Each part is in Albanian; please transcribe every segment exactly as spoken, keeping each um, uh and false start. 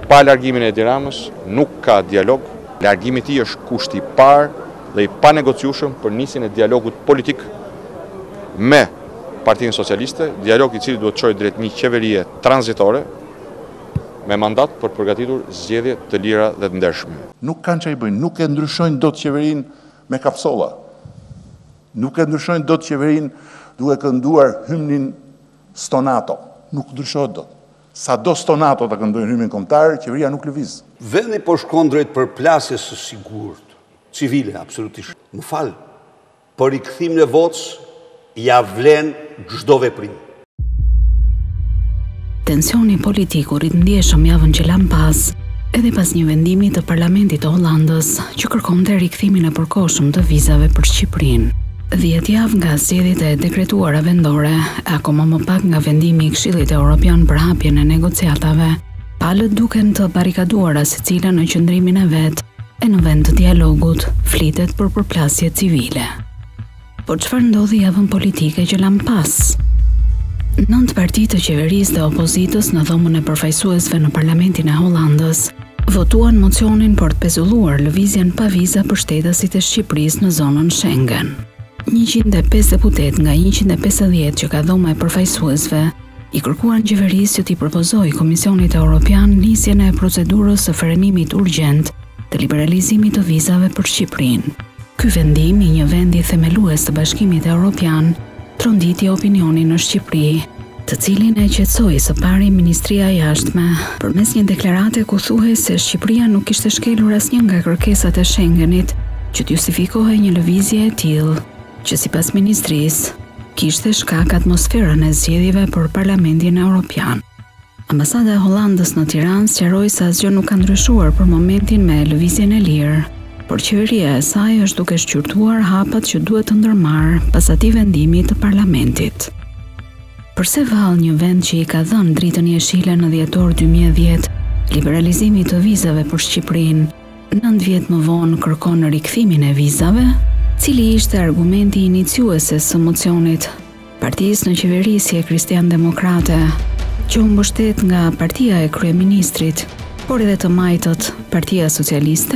Pa largimin e Edi Ramës nuk ka dialog. Largimi i tij është kushti i parë dhe i panegociueshëm për nisjen e dialogut politik me Partinë Socialiste, dialog i cili duhet të çojë drejt një qeverie tranzitore me mandat për përgatitur zgjedhje të lira dhe të ndershme. Nuk kanë çfarë bëjnë, nuk e ndryshojnë dot qeverinë me kapsolla. Nuk e ndryshojnë dot qeverinë duke kënduar hymnin Stonato. Nuk ndryshohet dot. Sa do Stonato të këndojnë hymnin kombëtar, qeveria nuk lëviz. Vendi po shkon drejt përplasjes së sigurt, civile, absolutisht. Më fal, për rikthimin e votës ja vlen çdo veprim. Tensioni politik u rit ndjeshëm javën që lan pas, edhe pas një vendimi të Parlamentit të Hollandës që kërkonte rikthimin e përkohshëm të vizave për Shqipërinë. Dhjetë javë nga zgjedhjet e dekretuara vendore, akoma më pak nga vendimi i Këshillit Evropian për hapjen e negociatave, palët duken të barrikaduara secila në qëndrimin e vet, e në vend të dialogut flitet për përplasje civile. Por çfarë ndodhi javën politike që lan pas? Nëntë partitë të qeverisë dhe opozitës në dhomën e përfaqësuesve në Parlamentin e Hollandës votuan mocionin për të pezulluar lëvizjen pa viza për shtetësit e Shqipërisë në zonën Schengen. njëqind e pesë deputet nga njëqind e pesëdhjetë që ka dhoma e përfaqësuesve i kërkuan qeverisë që t'i propozojë Komisionit Evropian nisjen e procedurës së frenimit urgjent të liberalizimit të vizave për Shqipërinë. Ky vendim i një vendi themelues të Bashkimit Evropian tronditi opinionin në Shqipëri, të cilin e qetësoi së pari Ministria e Jashtme përmes një deklarate ku thuhej se Shqipëria nuk kishte shkelur asnjë nga kërkesat e Schengenit që të justifikohej një lëvizje e tillë, që sipas ministrisë kishte shkak atmosferën e zgjedhjeve për Parlamentin Evropian. Ambasada e Hollandës në Tiranë sqaroi se asgjë nuk ka ndryshuar për momentin me lëvizjen e lirë, por qeveria e saj është duke shqyrtuar hapat që duhet të ndërmarrë pas atij vendimi të Parlamentit. Përse vallë një vend që i ka dhënë dritën jeshile në dhjetor dy mijë e dhjetë liberalizimit të vizave për Shqipërinë, nëntë vjet më vonë kërkon rikthimin e vizave? Cili ishte argumenti iniciuese së mocionit partisë në qeverisje Kristian-Demokrate, që u mbështet nga partia e kryeministrit, por edhe të majtët Partia Socialiste?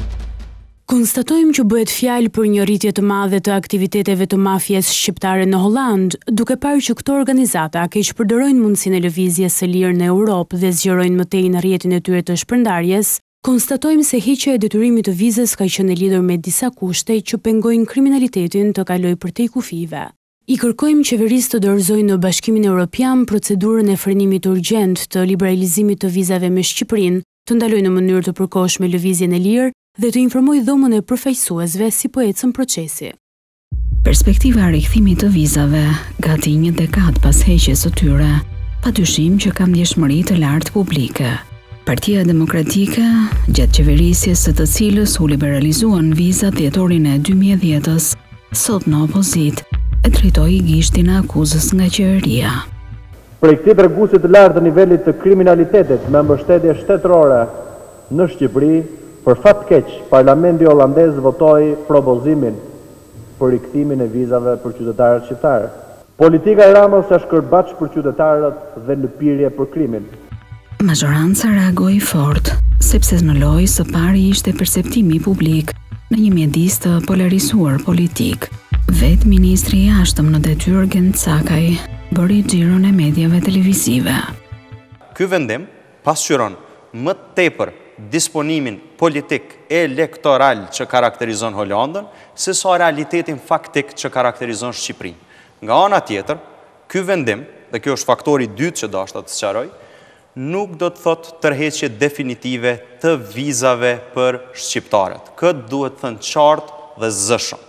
Konstatojmë që bëhet fjalë për një rritje të madhe të aktiviteteve të mafjes shqiptare në Hollandë, duke parë që këto organizata keq përdorojnë mundësinë e lëvizjes së lirë në Europë dhe zgjerojnë më tej në rrjetin e tyre të shpërndarjes. Konstatojmë se heqja e detyrimit të vizës ka qenë e lidhur me disa kushte që pengojnë kriminalitetin të kalojë përtej kufive. I kërkojmë qeverisë të dorëzojë në Bashkimin Evropian procedurën e frenimit urgjent të liberalizimit të vizave me Shqipërinë, të ndalojë në mënyrë të përkohshme lëvizjen e lirë dhe të informojë dhomën e përfaqësuesve si po ecën procesi. Perspektiva e rikthimit të vizave gati një dekadë pas heqjes së tyre, padyshim që ka ndjeshmëri të lartë publike. Partia Demokratike, gjatë qeverisjes së të cilës u liberalizuan vizat dhjetorin e dy mijë e dhjetës, sot në opozit, e drejtoi gishtin e akuzës nga qeveria. Prej këtij treguesi të lartë të nivelit të kriminalitetit me mbështetje shtetërore në Shqipëri, për fat keq, Parlamenti holandez votoi propozimin për rikthimin e vizave për qytetarët shqiptarë. Politika e Ramës është kërbaç për qytetarët dhe lëpirje për krimin. Mazhoranca reagoi fort, sepse në lojë së pari ishte perceptimi publik në një mjedis të polarizuar politik. Vetë ministri i jashtëm në detyrë Gent Sakaj bëri xhiron e mediave televizive. Ky vendim pasqyron më tepër disponimin politik elektoral që karakterizon Hollandën, se sa realitetin faktik që karakterizon Shqipërinë. Nga ana tjetër, ky vendim, dhe kjo është faktori i dytë që dashur të sqaroj, nuk do të thotë tërheqje definitive të vizave për shqiptarët. Këtë duhet thënë qartë dhe zëshëm.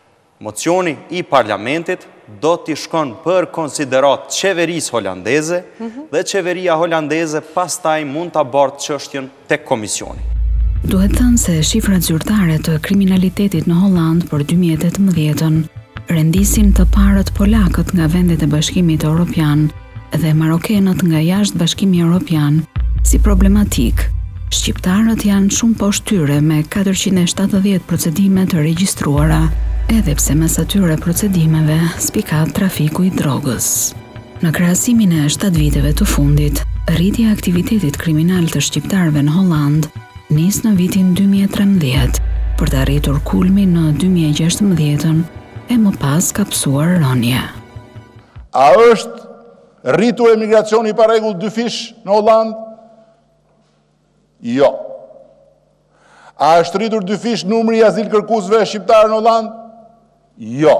Mocioni i Parlamentit do t'i shkon për konsiderat qeverisë holandeze dhe qeveria holandeze pastaj mund t'a bartë çështjen tek komisioni. Duhet thënë se shifrat zyrtare të kriminalitetit në Hollandë për dy mijë e tetëmbëdhjetën rendisin të parët polakët nga vendet e Bashkimit Evropian dhe marokenët nga jashtë Bashkimi Evropian si problematik. Shqiptarët janë shumë poshtë tyre me katërqind e shtatëdhjetë procedime të regjistruara, edhe pse mes atyre procedimeve spikat trafiku i drogës. Në krahasimin e shtatë viteve të fundit, Rritja e aktivitetit kriminal të shqiptarëve në Holland nis në vitin dy mijë e trembëdhjetë për të arritur kulmin në dy mijë e gjashtëmbëdhjetën e më pas ka psuar rënje. A është rritur emigracioni pa rregull dyfish në Holland? Jo. A është rritur dyfish numri i azil kërkuesve shqiptarë në Holland? Jo.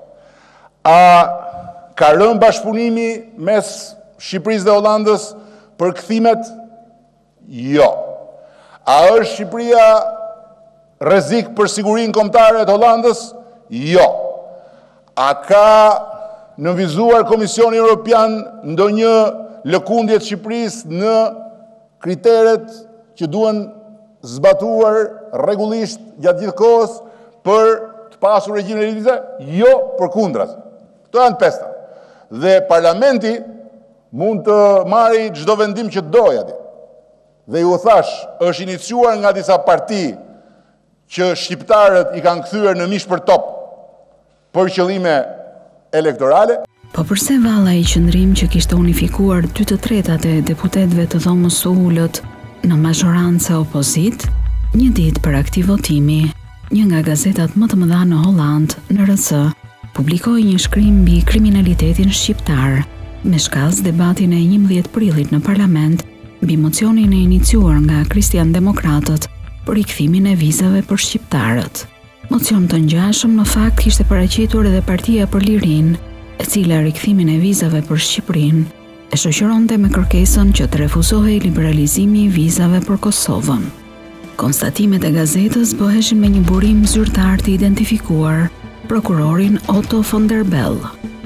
A ka rënë bashkëpunimi mes Shqipërisë dhe Hollandës për kthimet? Jo. A është Shqipëria rrezik për sigurinë kombëtare të Hollandës? Jo. A ka nënvizuar Komisioni Evropian ndonjë lëkundje të Shqipërisë në kriteret që duhen zbatuar rregullisht gjatë gjithë kohës për të pasur regjimin e vize? Jo, përkundrat. Këto janë pesta. Dhe parlamenti mund të marrë çdo vendim që dojë atje. Dhe ju thash, është iniciuar nga disa parti që shqiptarët i kanë kthyer në mish për top për qëllime elektorale. Po përse valla i qëndrim që kishte unifikuar dy të tretat e deputetëve të dhomës së ulët në mazhorancë opozit, një ditë për aktiv votimi, një nga gazetat më të mëdha në Holland, N R C, publikoi një shkrim mbi kriminalitetin shqiptar, me shkaz debatin e njëmbëdhjetë prillit në parlament mbi mocionin e iniciuar nga Kristian Demokratët për rikthimin e vizave për shqiptarët. Mocion të ngjashëm në fakt kishte paraqitur edhe Partia për Lirinë, e cila rikthimin e vizave për Shqipërinë e shoqëronte me kërkesën që të refuzohej liberalizimi i vizave për Kosovën. Konstatimet e gazetës bëheshin me një burim zyrtar të identifikuar prokurorin Otto von der Bell.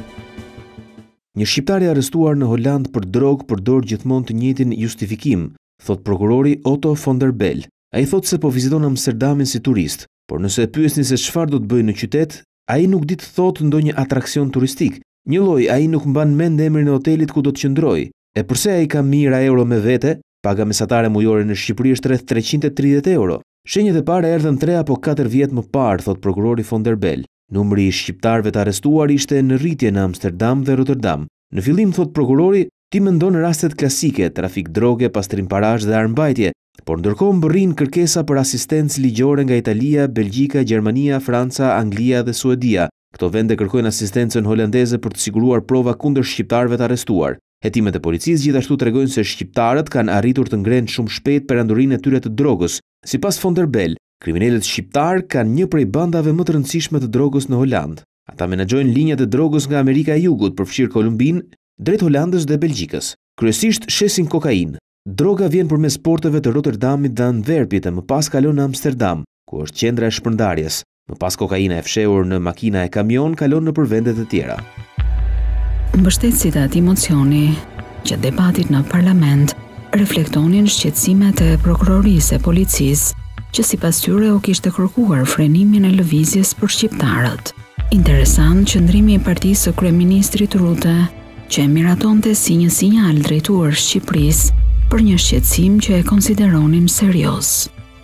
Një shqiptar i arrestuar në Holand për drogë përdor gjithmonë të njëjtin justifikim, thot prokurori Otto von der Bell. Ai thot se po viziton Amsterdamin si turist, por nëse e pyesni se çfarë do të bëjë në qytet, ai nuk di të thotë ndonjë atraksion turistik. Një lloj ai nuk mban mend emrin e hotelit ku do të qëndrojë. E përse ai ka mijëra euro me vete? Paga mesatare mujore në Shqipëri është rreth treqind e tridhjetë euro. Shenjat e para erdhën tre apo katër vjet më parë, thot prokurori von der Bell. Numri i shqiptarëve të arrestuar ishte në rritje në Amsterdam dhe Rotterdam. Në fillim, thot prokurori, ti mendon rastet klasike, trafik droge, pastrim parash dhe armbajtje, por ndërkohë mbërrin kërkesa për asistencë ligjore nga Italia, Belgjika, Gjermania, Franca, Anglia dhe Suedia. Këto vende kërkojnë asistencën holandeze për të siguruar prova kundër shqiptarëve të arrestuar. Hetimet e policisë gjithashtu tregojnë se shqiptarët kanë arritur të ngrenë shumë shpejt perandurinë e tyre të drogës. Sipas von der Bell, kriminalët shqiptar kanë një prej bandave më të rëndësishme të drogës në Holand. Ata menaxhojnë linjat e drogës nga Amerika e Jugut, përfshirë Kolumbinë, drejt Holandës dhe Belgjikës. Kryesisht shesin kokainë. Droga vjen përmes porteve të Rotterdamit dhe Antwerpit e më pas kalon në Amsterdam, ku është qendra e shpërndarjes. Më pas kokaina e fshehur në makina e kamion kalon nëpër vende të tjera. Mbështetësit e atij mocioni, që debatit në parlament, reflektonin shqetësimet e prokurorisë e policisë, që sipas tyre u kishte kërkuar frenimin e lëvizjes për shqiptarët. Interesant qëndrimi i partisë së kryeministrit Rutte, që e miratonte si një sinjal drejtuar Shqipërisë për një shqetësim që e konsideronin serioz.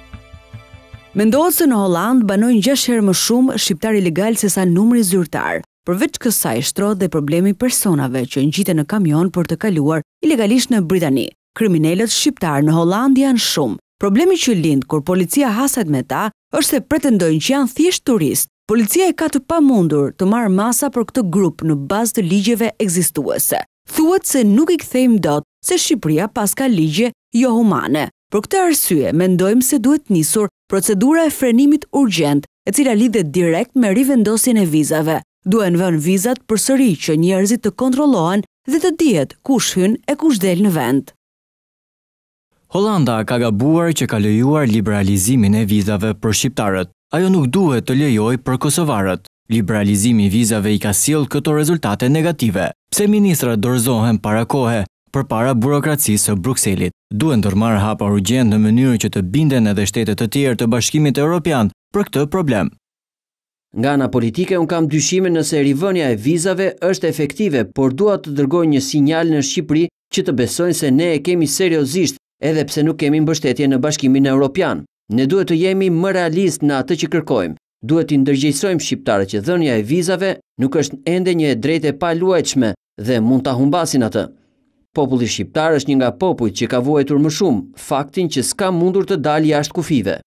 Mendohet se në Holland banojnë gjashtë herë më shumë shqiptar ilegal se sa numri zyrtar. Përveç kësaj shtrohet dhe problemi personave që ngjiten në kamion për të kaluar ilegalisht në Britani. Kriminalët shqiptar në Holland janë shumë. Problemi që lind kur policia haset me ta është se pretendojnë që janë thjesht turist. Policia e ka të pamundur të marrë masa për këtë grup në bazë të ligjeve ekzistuese. Thuhet se nuk i kthejmë dot se Shqipëria pas ka ligje jo humane. Për këtë arsye, mendojmë se duhet nisur procedura e frenimit urgjent, e cila lidhet direkt me rivendosjen e vizave. Duhen vënë vizat përsëri që njerëzit të kontrollohen dhe të dihet kush hyn e kush del në vend. Holanda ka gabuar që ka lejuar liberalizimin e vizave për shqiptarët. Ajo nuk duhet të lejojë për kosovarët. Liberalizimi i vizave i ka sjellë këto rezultate negative. Pse ministrat dorëzohen para kohe përpara burokracisë së Brukselit? Duhen ndërmarrë hapa urgjent në mënyrë që të binden edhe shtetet të tjerë të Bashkimit Evropian për këtë problem. Nga ana politike, un kam dyshime nëse rivënia e vizave është efektive, por dua të dërgoj një sinjal në Shqipëri që të besojnë se ne e kemi seriozisht, edhe pse nuk kemi mbështetje në Bashkimin Evropian. Ne duhet të jemi më realist në atë që kërkojmë. Duhet të ndërgjegjësojmë shqiptarët që dhënia e vizave nuk është ende një e drejtë e paluajtshme dhe mund ta humbasin atë. Populli shqiptar është një nga popujt që ka vuajtur më shumë faktin që s'ka mundur të dalë jashtë kufive.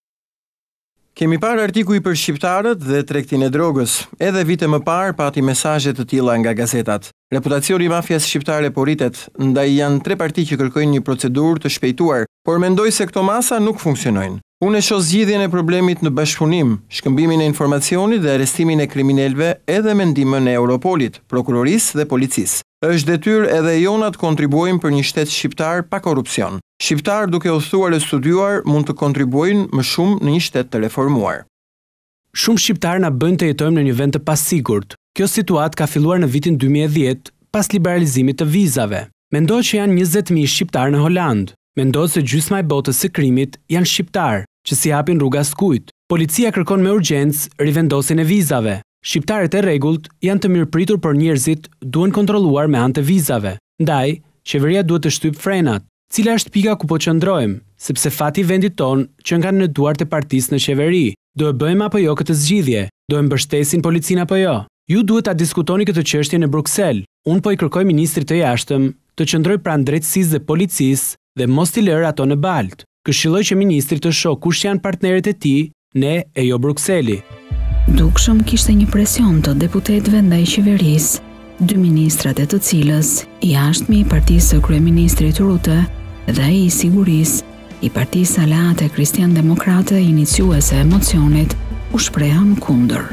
Kemi parë artikuj për shqiptarët dhe tregtin e drogës. Edhe vite më parë pati mesazhe të tilla nga gazetat. Reputacioni i mafias shqiptare po rritet, ndaj janë tre parti që kërkojnë një procedurë të shpejtuar, por mendoj se këto masa nuk funksionojnë. Unë e shoh zgjidhjen e problemit në bashkëpunim, shkëmbimin e informacionit dhe arrestimin e kriminalëve edhe me ndihmën e Europolit, prokurorisë dhe policisë. Është detyrë edhe jona të kontribuojmë për një shtet shqiptar pa korrupsion. Shqiptar duke udhëtuar e studiuar mund të kontribuojnë më shumë në një shtet të reformuar. Shumë shqiptar na bëjnë të jetojmë në një vend të pasigurt. Kjo situatë ka filluar në vitin dy mijë e dhjetë pas liberalizimit të vizave. Mendohet që janë njëzet mijë shqiptar në Holand. Mendohet se gjysma e botës së krimit janë shqiptar, që si hapin rruga skujt. Policia kërkon me urgjencë rivendosjen e vizave. Shqiptarët e rregullt janë të mirëpritur, por njerëzit duhen kontrolluar me anë të vizave. Ndaj, qeveria duhet të shtyp frenat. Cila është pika ku po qëndrojmë, sepse fati i vendit ton që nga në duart e partisë në qeveri. Do e bëjmë apo jo këtë zgjidhje? Do e mbështesin policinë apo jo? Ju duhet ta diskutoni këtë çështje në Bruksel. Unë po i kërkoj ministrit të jashtëm të qëndrojë pranë drejtësisë dhe policisë dhe mos t'i lërë ato në baltë. Këshilloj që ministri të shohë kush janë partnerët e tij, ne e jo Brukseli. Dukshëm kishte një presion të deputetëve ndaj qeverisë, dy ministrat e të cilës i jashtëmi i partisë së kryeministrit Rute dhe ai i sigurisë i partisë Aleate Kristian Demokrate iniciuese e mocionit u shprehën kundër.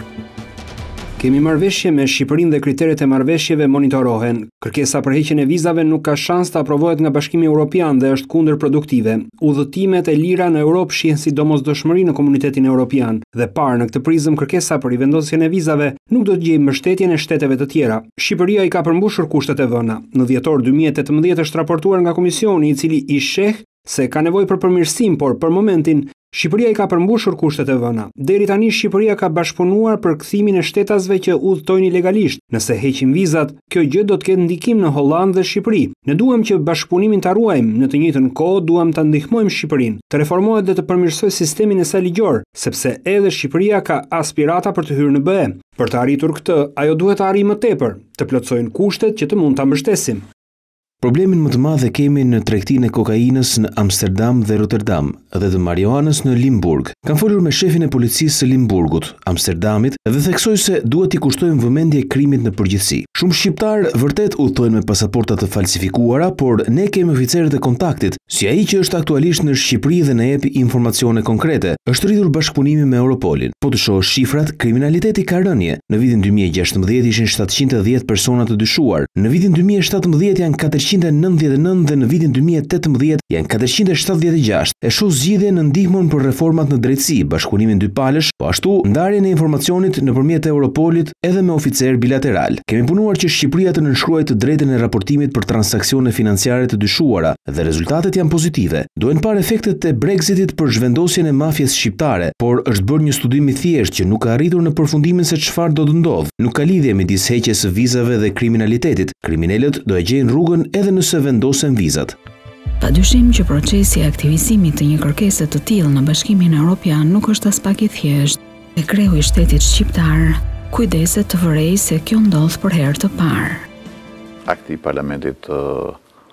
Kemi marrëveshje me Shqipërinë dhe kriteret e marrëveshjeve monitorohen. Kërkesa për heqjen e vizave nuk ka shans të aprovohet nga Bashkimi Evropian dhe është kundërproduktive. Udhëtimet e lira në Europë shihen si domosdoshmëri në komunitetin evropian dhe parë në këtë prizëm kërkesa për rivendosjen e vizave nuk do të gjejë mbështetjen e shteteve të tjera. Shqipëria i ka përmbushur kushtet e vëna. Në dhjetor dy mijë e tetëmbëdhjetë është raportuar nga Komisioni, i cili i sheh se ka nevojë për përmirësim, por për momentin Shqipëria i ka përmbushur kushtet e vëna. Deri tani Shqipëria ka bashkëpunuar për kthimin e shtetasve që udhtojnë ilegalisht. Nëse heqim vizat, kjo gjë do të ketë ndikim në Hollandë dhe Shqipëri. Ne duam që bashkëpunimin ta ruajmë, në të njëjtën kohë duam ta ndihmojmë Shqipërinë të reformohet dhe të përmirësojë sistemin e saj ligjor, sepse edhe Shqipëria ka aspirata për të hyrë në B E. Për të arritur këtë, ajo duhet të arrijë më tepër, të plotësojnë kushtet që të mund ta mbështesim. Problemin më të madh e kemi në tregtinë e kokainës në Amsterdam dhe Rotterdam dhe të marijuanës në Limburg. Kam folur me shefin e policisë së Limburgut, Amsterdamit, dhe theksoi se duhet t'i kushtojmë vëmendje krimit në përgjithësi. Shumë shqiptar vërtet udhtojnë me pasaporta të falsifikuara, por ne kemi oficerët e kontaktit, si ai që është aktualisht në Shqipëri dhe na jep informacione konkrete. Është rritur bashkëpunimi me Europolin. Po të shohësh shifrat, kriminaliteti ka rënje. Në vitin dy mijë e gjashtëmbëdhjetë ishin shtatëqind e dhjetë persona të dyshuar. Në vitin dy mijë e shtatëmbëdhjetë janë katërqind e nëntëdhjetë e nëntë dhe në vitin dy mijë e tetëmbëdhjetë janë katërqind e shtatëdhjetë e gjashtë. E shoh zgjidhje në ndihmën për reformat në drejtësi, bashkëpunimin dypalësh, po ashtu ndarjen e informacionit nëpërmjet Europolit edhe me oficer bilateral. Kemi punuar që Shqipëria të nënshkruajë të drejtën e raportimit për transaksione financiare të dyshuara dhe rezultatet janë pozitive. Duhen parë efektet e Brexitit për zhvendosjen e mafjes shqiptare, por është bërë një studim i thjeshtë që nuk ka arritur në përfundimin se çfarë do të ndodhë. Nuk ka lidhje midis heqjes së vizave dhe kriminalitetit. Kriminalët do e gjejnë rrugën edhe nëse vendosen vizat. Padyshim që procesi i aktivizimit të një kërkese të tillë në Bashkimin Evropian nuk është as pak i thjeshtë. E kreu i shtetit shqiptar kujdeset të vërejë se kjo ndodh për herë të parë. Akti i parlamentit uh,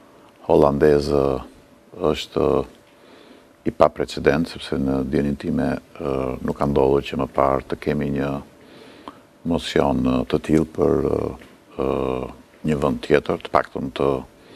holandez uh, është uh, i pa precedent, sepse në dijenin time uh, nuk ka ndodhur që më parë të kemi një mocion uh, të tillë për uh, uh, një vend tjetër, të paktën të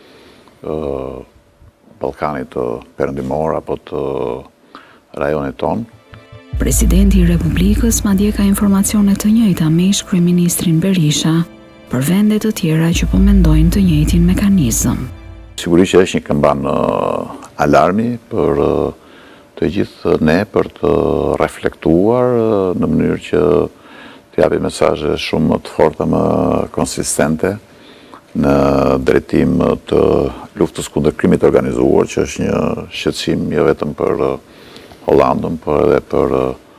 uh, Ballkanit të Perëndimor apo të rajonit ton. Presidenti i Republikës madje ka informacione të njëjta me ish-kryeministrin Berisha për vende të tjera që po mendojnë të njëjtin mekanizëm. Sigurisht që është një këmban uh, alarmi për uh, të gjithë ne për të reflektuar uh, në mënyrë që të japi mesazhe shumë të forta, më konsistente në drejtim të luftës kundër krimit të organizuar, që është një shqetësim jo vetëm për uh, Hollandën, por edhe për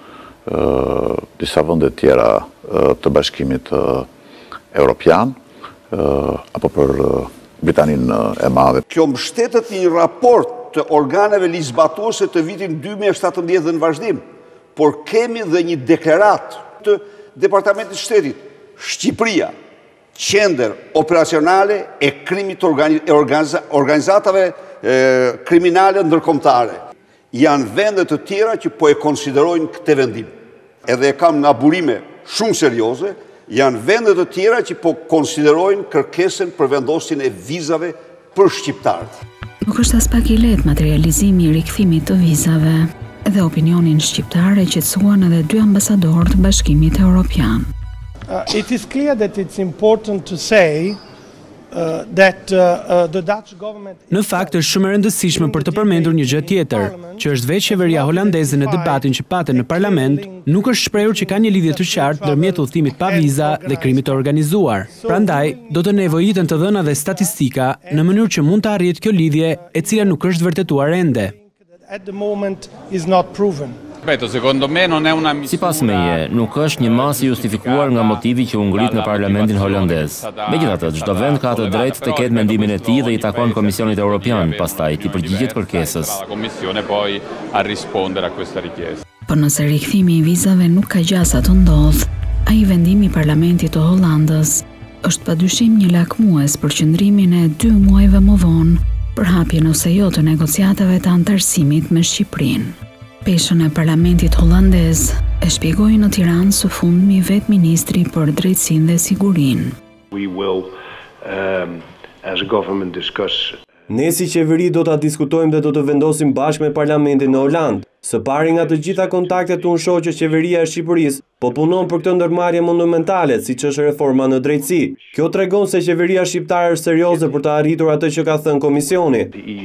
uh, disa vende tjera uh, të Bashkimit uh, Evropian, uh, apo për uh, Britaninë e Madhe. Kjo mbështetet një raport të organeve ligjzbatuese të vitin dy mijë e shtatëmbëdhjetë dhe në vazhdim, por kemi dhe një deklarat të Departamentit të Shtetit, Shqipëria, qender operacionale e krimit organizatave kriminale ndërkombëtare. Janë vendet të tjera që po e konsiderojnë këtë vendim. Edhe e kam nga burime shumë serioze, janë vendet të tjera që po konsiderojnë kërkesën për vendosjen e vizave për shqiptarët. Nuk është as pak i lehtë materializimi i rikthimit të vizave dhe opinionin shqiptar e qetësuan edhe dy ambasadorë të Bashkimit Evropian. Uh, it is clear that it's important to say Uh, that, uh, uh, the Dutch government... Në fakt është shumë e rëndësishme për të përmendur një gjë tjetër, që është veç qeveria holandeze në debatin që patën në parlament, nuk është shprehur që ka një lidhje të qartë ndërmjet udhëtimit pa viza dhe krimit të organizuar. Prandaj, do të nevojiten të dhëna dhe statistika në mënyrë që mund të arrihet kjo lidhje, e cila nuk është vërtetuar ende. At the moment is not proven. Sipas meje, nuk është një masë justifikuar nga motivi që u ngrit në parlamentin holandez. Megjithatë, çdo vend ka të drejtë të ketë mendimin e tij dhe i takon Komisionit Evropian, pastaj t'i përgjigjet kërkesës. Por nëse rikthimi i vizave nuk ka gjasa të ndodh, ai vendimi i parlamentit të Hollandës është padyshim një lakmues për qëndrimin e dy muajve më vonë për hapjen ose jo të negociatave të antarësimit me Shqipërinë. Peshën e parlamentit holandez e shpjegoi në Tiranë së fundmi vetë ministri për drejtësinë dhe sigurinë. We will, um, as a government discuss... Ne si qeveri do ta diskutojmë dhe do të vendosim bashkë me parlamentin në Holandë. Së pari nga të gjitha kontaktet unë shoh që qeveria e Shqipërisë po punon për këtë ndërmarrje monumentale, siç është reforma në drejtësi. Kjo tregon se qeveria shqiptare është serioze për të arritur atë që ka thënë Komisioni.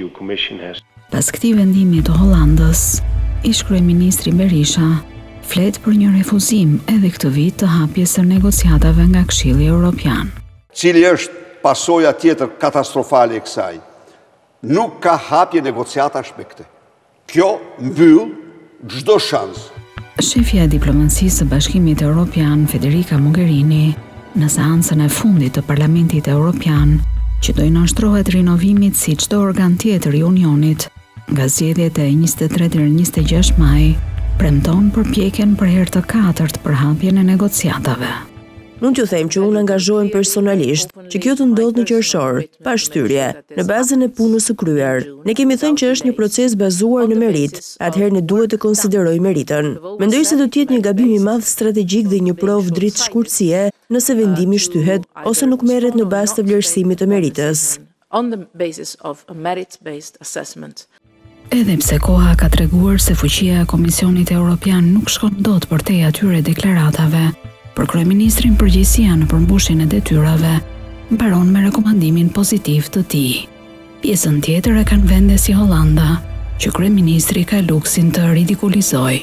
Pas këtij vendimi të Hollandës, ish kryeministri Berisha flet për një refuzim edhe këtë vit të hapjes së negociatave nga Këshilli Evropian. Cili është pasoja tjetër katastrofale e kësaj? Nuk ka hapje negociatash me këtë. Kjo mbyll çdo shans. Shefja e diplomacisë së Bashkimit Evropian, Federica Mogherini, në seancën e fundit të Parlamentit Evropian, që do i nënshtrohet rinovimit si çdo organ tjetër i Unionit, nga zgjedhjet e njëzet e tre deri në njëzet e gjashtë maj, premton përpjekjen për herë të katërt për hapjen e negociatave. Mund t'ju them që unë angazhohem personalisht që kjo të ndodhë në qershor, pa shtyrje, në bazën e punës së kryer. Ne kemi thënë që është një proces bazuar në merit, atëherë ne duhet të konsiderojmë meritën. Mendoj se do të jetë një gabim i madh strategjik dhe një provë dritë shkurtësie nëse vendimi shtyhet ose nuk merret në bazë të vlerësimit të meritës. On the basis of a merit-based assessment. Edhe pse koha ka treguar se fuqia e Komisionit Evropian nuk shkon dot përtej atyre deklaratave, për kryeministrin përgjegjësia në përmbushjen e detyrave mbaron me rekomandimin pozitiv të tij. Pjesën tjetër e kanë vende si Holanda, që kryeministri ka luksin të ridikulizoj.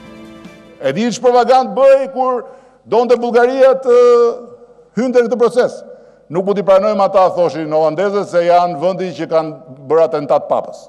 E di që propagandë bëj kur donte Bullgaria të hynte në këtë proces. Nuk mund t'i pranojmë ata, thoshin holandezët, se janë vendi që kanë bërë atentat papës.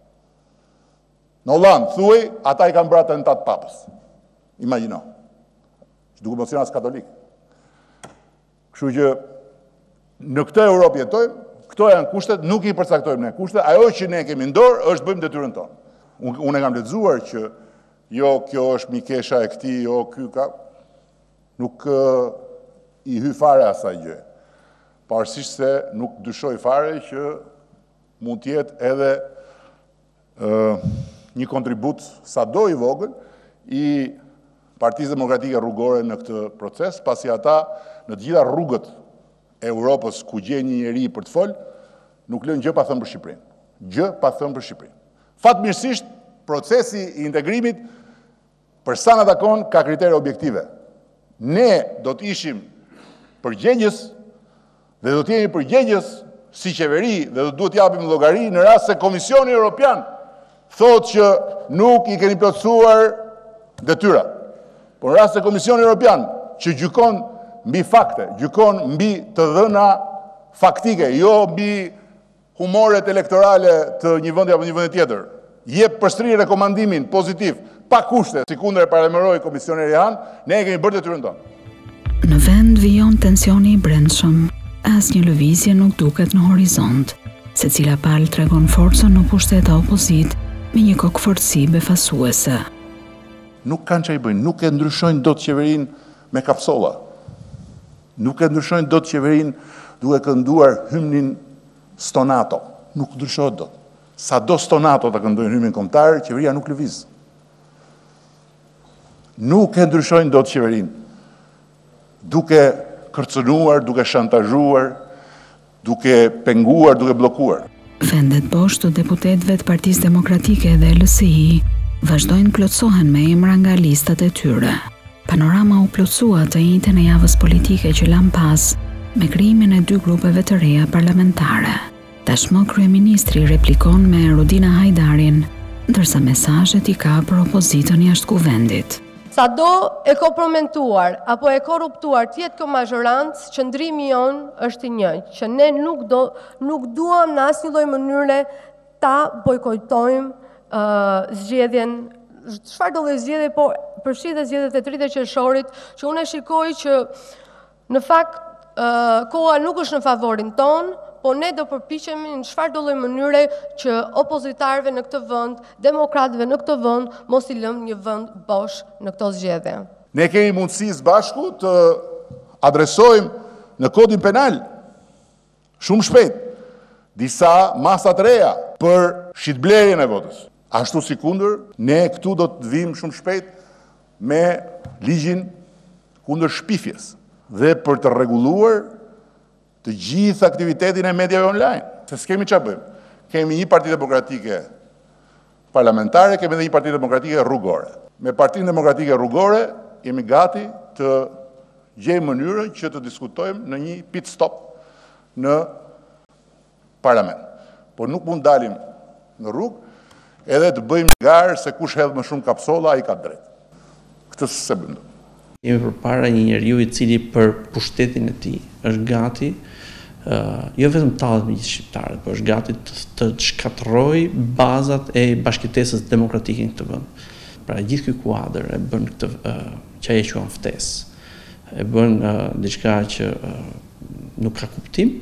Në Hollandë, thuaj, ata i kanë bërë atentat papës. Imagjino. Duke mos qenë as katolik. Kështu që në këtë Europë jetojmë, këto janë kushtet, nuk i përcaktojmë ne kushtet, ajo që ne kemi në dorë është bëjmë detyrën tonë. Unë e kam lexuar që jo kjo është mikesha e këtij, jo ky ka nuk uh, i hy fare asaj gjë. Pavarësisht se nuk dyshoj fare që mund të jetë edhe uh, një kontribut sado i vogël i Partisë Demokratike Rrugore në këtë proces, pasi ata në të gjitha rrugët e Europës ku gjen një njeri për të fol, nuk lën gjë pa thënë për Shqipërinë. Gjë pa thënë për Shqipërinë. Fatmirësisht, procesi i integrimit për sa na takon ka kritere objektive. Ne do të ishim përgjegjës dhe do të jemi përgjegjës si qeveri dhe do duhet japim llogari në rast se Komisioni Evropian thotë që nuk i keni plotësuar detyrat. Por në rast se Komisioni Evropian që gjykon mbi fakte, gjykon mbi të dhëna faktike, jo mbi humoret elektorale të një vendi apo një vendi tjetër, jep përstri rekomandimin pozitiv, pa kushte, si kundër e paralajmëroi Komisioni Rehan, ne e kemi bërë detyrën tonë. Në vend vijon tensioni i brendshëm, asnjë lëvizje nuk duket në horizont, secila palë tregon forcën në pushtet e opozit me një kokëfortësi befasuese. Nuk kanë që i bëjnë, nuk e ndryshojnë do të qeverinë me kapsola. Nuk e ndryshojnë dot qeverinë duke kënduar hymnin stonato. Nuk ndryshohet dot. Sa do stonato të këndojnë hymnin kombëtar, qeveria nuk lëviz. Nuk e ndryshojnë dot qeverinë duke kërcënuar, duke shantazhuar, duke penguar, duke bllokuar. Vendet poshtë të deputetëve të Partisë Demokratike dhe L S I vazhdojnë plotësohen me emra nga listat e tyre. Panorama u plotësua të njëjtën e javës politike që lan pas me krijimin e dy grupeve të reja parlamentare. Tashmë kryeministri replikon me Rudina Hajdarin, ndërsa mesazhet i ka për opozitën jashtë kuvendit. Sa do e kompromentuar apo e korruptuar tjetë kjo mazhorancë, qëndrimi jonë është i një, që ne nuk, do, nuk duam në asnjë lloj mënyre ta bojkotojmë uh, zgjedhjen, çfarë do lloj zgjedhje, po përfshi dhe zgjedhjet e tridhjetë qershorit, që unë e shikoj që në fakt uh, koha nuk është në favorin tonë, po ne do përpiqemi në çfarë do lloj mënyre që opozitarëve në këtë vend, demokratëve në këtë vend, mos i lëmë një vend bosh në këto zgjedhje. Ne kemi mundësi së bashku të adresojmë në kodin penal shumë shpejt disa masa të reja për shitblerjen e votës. Ashtu si kundër, ne këtu do të vim shumë shpejt me ligjin kundër shpifjes dhe për të rregulluar të gjithë aktivitetin e mediave online. Se s'kemi çfarë bëjmë. Kemi një parti demokratike parlamentare, kemi edhe një parti demokratike rrugore. Me Partinë Demokratike Rrugore jemi gati të gjejmë mënyrën që të diskutojmë në një pit stop në parlament. Por nuk mund dalim në rrugë edhe të bëjmë garë se kush hedh më shumë kapsolla, ai ka drejt. Këtë se bëjmë. Jemi përpara një njeriu i cili për pushtetin e tij është gati, uh, jo vetëm tallet me gjithë shqiptarët, por është gati të, të shkatërrojë bazat e bashkëtesës demokratike në këtë vend. Pra gjithë ky kuadër e bën këtë uh, që ai e quajnë ftesë. E bën uh, diçka që uh, nuk ka kuptim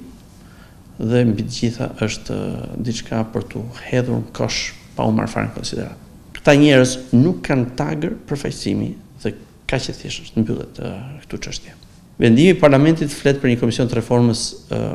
dhe mbi të gjitha është uh, diçka për tu hedhur në kosh pa u marrë fare në konsiderat. Këta njerëz nuk kanë tagër përfaqësimi dhe ka që thjesht është mbyllet uh, këtu çështje. Vendimi i parlamentit flet për një komision të reformës uh,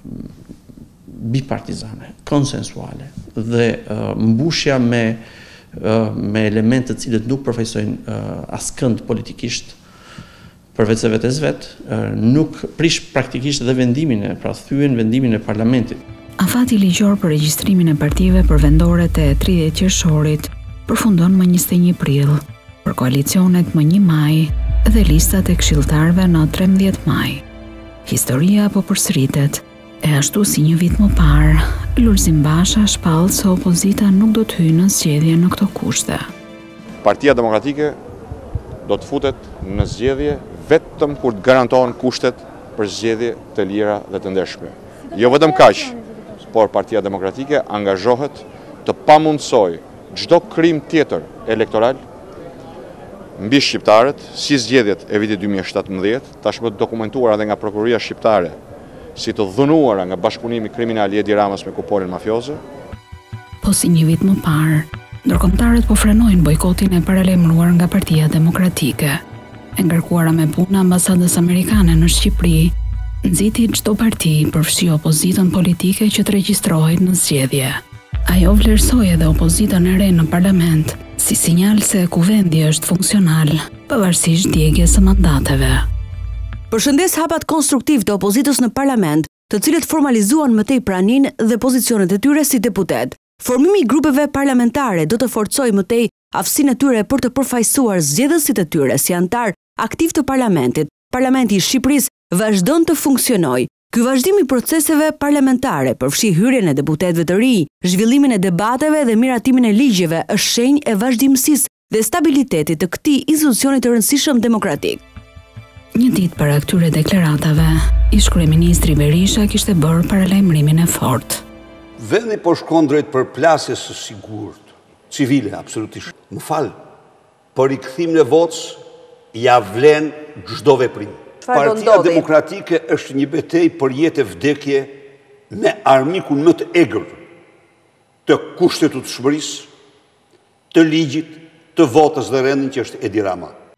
bipartizane, konsensuale dhe uh, mbushja me uh, me elemente të cilët nuk përfaqësojnë uh, askënd politikisht përveç se vetes vet, uh, nuk prish praktikisht edhe vendimin e, pra thyen vendimin e parlamentit. Afati ligjor për regjistrimin e partive për vendoret e tridhjetë qershorit përfundon më njëzet e një prill. Për koalicionet më një maj dhe listat e këshilltarëve në trembëdhjetë maj. Historia po përsëritet, e ashtu si një vit më parë, Lulzim Basha shpall se opozita nuk do të hyjë në zgjedhje në këto kushte. Partia Demokratike do të futet në zgjedhje vetëm kur të garantohen kushtet për zgjedhje të lira dhe të ndershme. Jo vetëm kaq, por Partia Demokratike angazhohet të pamundsojë çdo krim tjetër elektoral mbi shqiptarët, si zgjedhjet e vitit dy mijë e shtatëmbëdhjetë, tashmë të dokumentuara edhe nga prokuroria shqiptare, si të dhënuara nga bashkëpunimi kriminal i Edi Ramës me kuponin mafioze. Po si një vit më parë, ndërkombëtarët po frenojnë bojkotin e paralajmëruar nga Partia Demokratike. E ngarkuara me punë ambasadës amerikane në Shqipëri, nxiti çdo parti përfshi opozitën politike që të regjistrohej në zgjedhje. Ajo vlerësoi edhe opozitën e re në parlament si sinjal se kuvendi është funksional, pavarësisht djegjes së mandateve. Përshëndes hapat konstruktiv të opozitës në parlament, të cilët formalizuan mëtej praninë dhe pozicionet e tyre si deputet. Formimi i grupeve parlamentare do të forcojë mëtej aftësinë e tyre për të përfaqësuar zgjedhësit e tyre si antar aktiv të parlamentit. Parlamenti i Shqipërisë vazhdon të funksionojë. Ky vazhdim i proceseve parlamentare përfshi hyrjen e deputetëve të ri, zhvillimin e debateve dhe miratimin e ligjeve është shenjë e vazhdimësisë dhe stabilitetit të këtij institucioni të rëndësishëm demokratik. Një ditë para këtyre deklaratave, ish kryeministri Berisha kishte bërë paralajmërimin e fortë. Vendi po shkon drejt përplasjes së sigurt, civile absolutisht. Më fal, për rikthimin e votës ja vlen çdo veprim. Partia Demokratike është një betejë për jetë e vdekje me armikun më të egër të kushtetutshmërisë, të ligjit, të votës dhe rendin që është Edi Rama.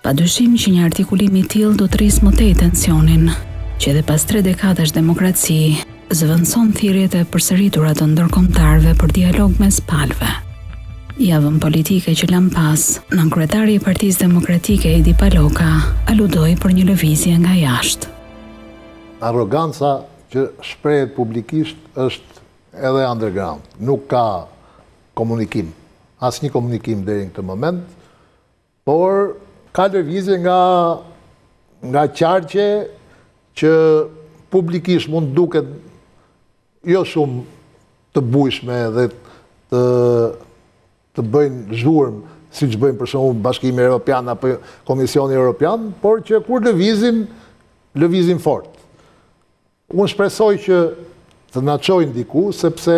Padyshim që një artikulim i tillë do të rrisë më tej tensionin, që edhe pas tre dekadash demokraci, zëvendëson thirrjet e përsëritura të ndërkombëtarëve për dialog mes palëve. Javën politike që lan pas, nënkryetari i Partisë Demokratike Edi Paloka aludoi për një lëvizje nga jashtë. Arroganca që shprehet publikisht është edhe underground. Nuk ka komunikim, asnjë komunikim deri në këtë moment, por ka lëvizje nga nga qarqe që publikisht mund duket jo shumë të bujshme dhe të të bëjnë zhurmë, si që bëjnë për shembull Bashkimi Evropian apo Komisioni Evropian, por që kur lëvizin, lëvizin fort. Unë shpresoj që të na çojnë diku, sepse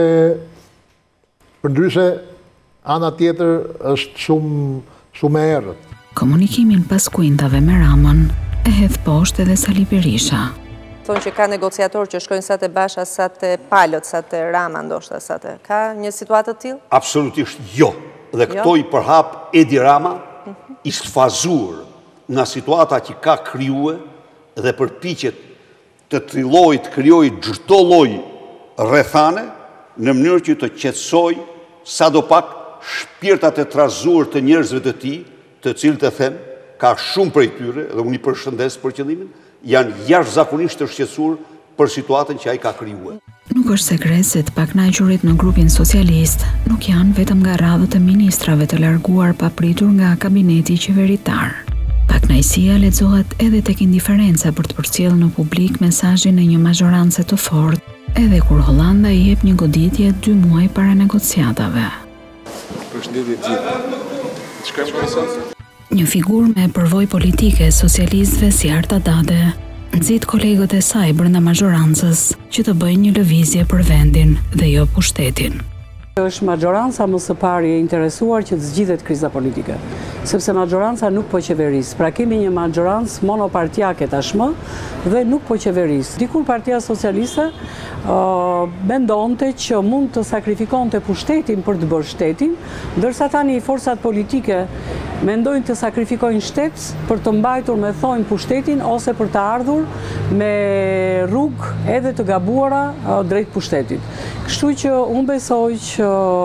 përndryshe ana tjetër është shumë shumë e errët. Komunikimin pas kuintave me Ramën e hedh poshtë edhe Sali Berisha. Thonë që ka negociator që shkojnë sa te Basha, sa te Palët, sa te Rama, ndoshta sa te. Ka një situatë të tillë? Absolutisht jo. Dhe këto i përhap Edi Rama i sfazuar nga situata që ka krijuar dhe përpiqet të trillojë, të krijojë çdo lloj rrethane në mënyrë që të qetësoj sadopak shpirtat e trazuar të njerëzve të tij, të cilët e them, ka shumë prej tyre dhe unë i përshëndes për qëllimin, janë jashtëzakonisht të shqetësuar për situatën që ai ka krijuar. Nuk është sekret se të pakënaqurit në grupin socialist nuk janë vetëm nga radhët e ministrave të larguar papritur nga kabineti qeveritar. Pakënaqësia lexohet edhe tek indiferenca për të përcjellë në publik mesazhin e një mazhorance të fortë, edhe kur Hollanda i jep një goditje dy muaj para negociatave. Përshëndetje të gjithë. Shkojmë komisionit. Një figurë me përvojë politike socialistëve si Arta Dade nxit kolegët e saj brenda mazhorancës që të bëjnë një lëvizje për vendin dhe jo pushtetin. Është majoranca më së pari e interesuar që të zgjidhet kriza politike, sepse majoranca nuk po qeveris. Pra kemi një majorancë monopartiake tashmë dhe nuk po qeveris. Dikur Partia Socialiste uh, mendonte që mund të sakrifikonte pushtetin për të bërë shtetin, ndërsa tani forcat politike mendojnë të sakrifikojnë shtet për të mbajtur me thonjë pushtetin ose për të ardhur me rrugë edhe të gabuara uh, drejt pushtetit. Kështu që unë besoj që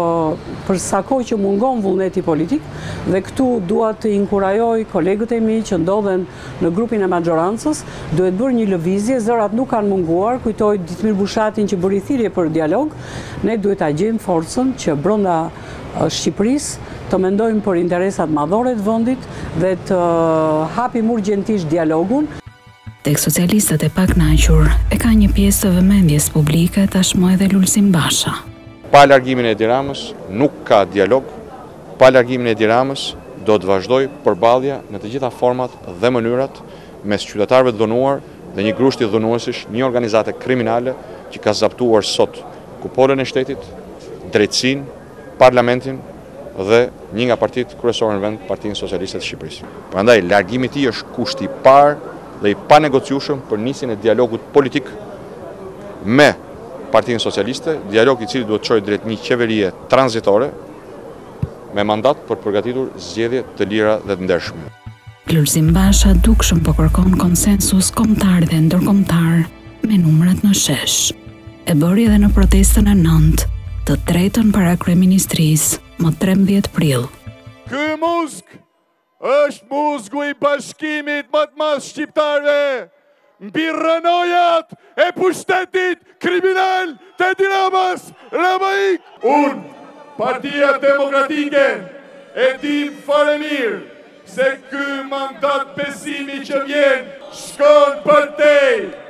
për sa kohë që mungon vullneti politik dhe këtu dua të inkurajoj kolegët e mi që ndodhen në grupin e majorancës, duhet bërë një lëvizje, zërat nuk kanë munguar, kujtoj Ditmir Bushatin që bëri thirrje për dialog, ne duhet ta gjejmë forcën që brenda Shqipërisë të mendojmë për interesat madhore të vendit dhe të hapim urgjentisht dialogun. Tek socialistët e pakënaqur e ka një pjesë të vëmendjes publike tashmë edhe Lulzim Basha. Pa largimin e Edi Ramës nuk ka dialog, pa largimin e Edi Ramës do të vazhdoj përballja në të gjitha format dhe mënyrat mes qytetarëve të dhunuar dhe një grushti dhunuesish, një organizate kriminale që ka zaptuar sot kupolën e shtetit, drejtësinë, parlamentin dhe një nga partitë kryesore në vend, Partinë Socialiste të Shqipërisë. Prandaj largimi i tij është kushti i parë dhe i panegociueshëm për nisjen e dialogut politik me Partinë Socialiste, dialog i cili duhet të çojë drejt një qeverie tranzitore me mandat për përgatitur zgjedhje të lira dhe të ndershme. Lulzim Basha dukshëm po kërkon konsensus kombëtar dhe ndërkombëtar me numrat në shesh. E bëri edhe në protestën e nëntë, të tretën para kryeministrisë, më trembëdhjetë prill. Ky musk është musgu i bashkimit më të madh shqiptarëve. Mbi rënojat e pushtetit kriminal të Edi Ramës, Ramaik. Unë, Partia Demokratike, e di fare mirë se ky mandat besimi që vjen shkon për te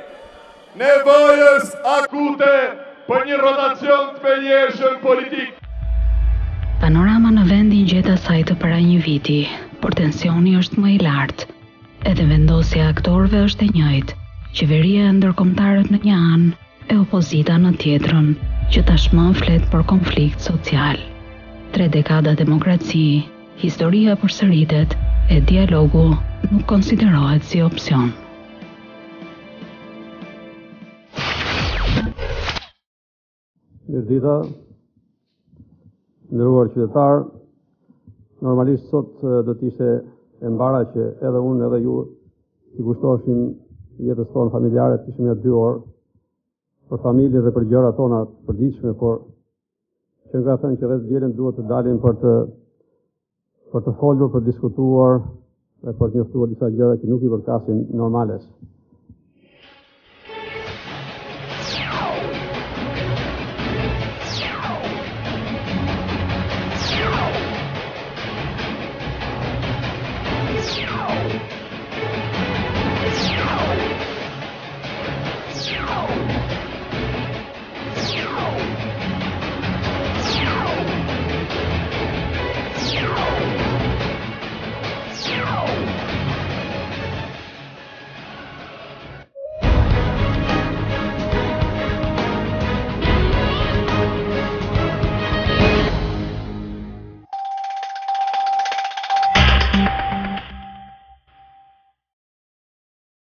nevojës akute për një rotacion të menjeshëm politik. Panorama në vendin gjeta saj të para një viti, por tensioni është më i lartë, edhe vendosja e aktorëve është e njëjtë. Qeveria e ndërkombëtarët në një anë e opozita në tjetrën, që tashmë flet për konflikt social. Tre dekada demokraci, historia përsëritet e dialogu nuk konsiderohet si opsion. Mirdita, nderuar qytetar, normalisht sot do të ishte e mbara që edhe unë edhe ju i kushtoheshim jetës tonë familjare të ishim ja dy orë për familje dhe për gjërat tona të përditshme, por që nga thënë që dhe të dielën duhet të dalin për të për të folur, për të diskutuar dhe për të njoftuar disa gjëra që nuk i përkasin normales.